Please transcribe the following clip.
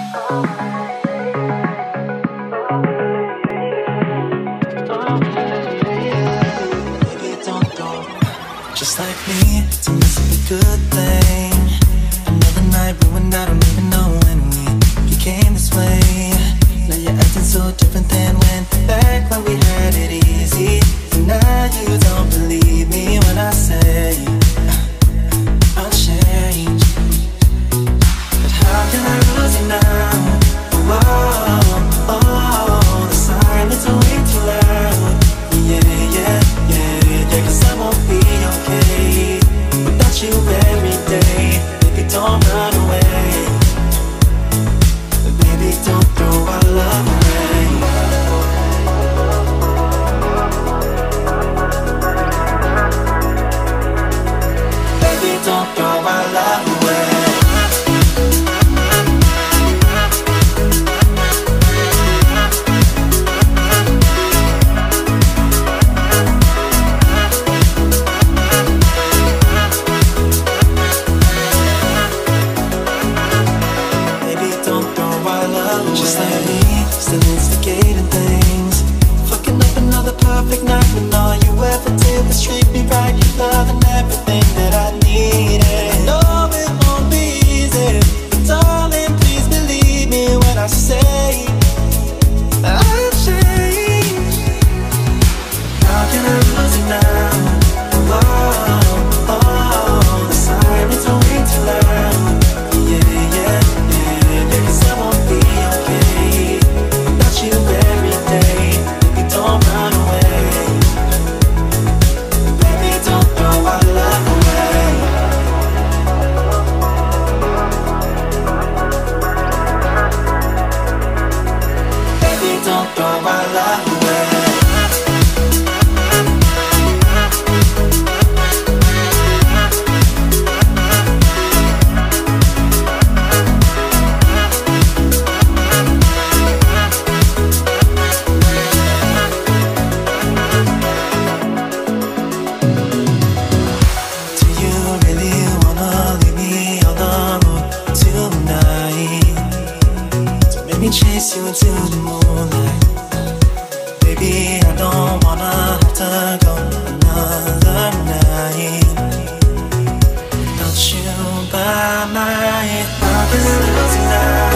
Just like me, to miss a good thing. Another night ruined, I don't even know when we became this way. Now you're acting so different than back when we had it easy. And now you don't believe me when I say I'll change. But how can I lose you now? Oh, the silence are way too loud. Yeah, 'cause I won't be okay without you every day. Baby, don't run away. Baby, don't throw our love away. Baby, don't throw our love away. Just like me, still instigating things. Fucking up another perfect night when all you ever did was treat me right. Your love and everything that I needed. I know it won't be easy, but darling, please believe me when I say I'll change. How can I lose you now? Oh, the sirens are way too loud. Yeah, 'cause I won't be okay without you every day. Baby, don't run away. Baby, don't throw our love away. Baby, don't throw our love away. Chase you into the moonlight. Baby, I don't wanna have to go another night without you by my side. How can I lose you now?